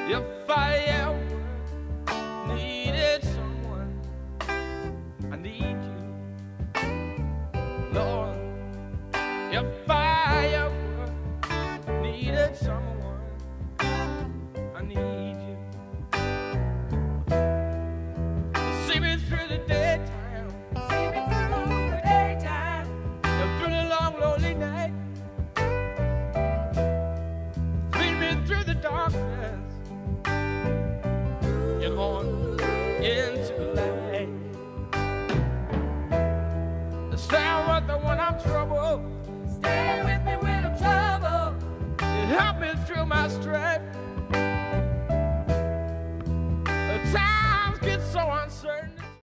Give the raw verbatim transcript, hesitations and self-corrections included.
If I ever needed someone, I need you, Lord. If I ever needed someone, I need you. See me through the daytime, See me through the daytime, and through the long lonely night. Lead me through the darkness and on into the light. Stand with me when I'm troubled, stay with me when I'm troubled. help me through my strife. The times get so uncertain.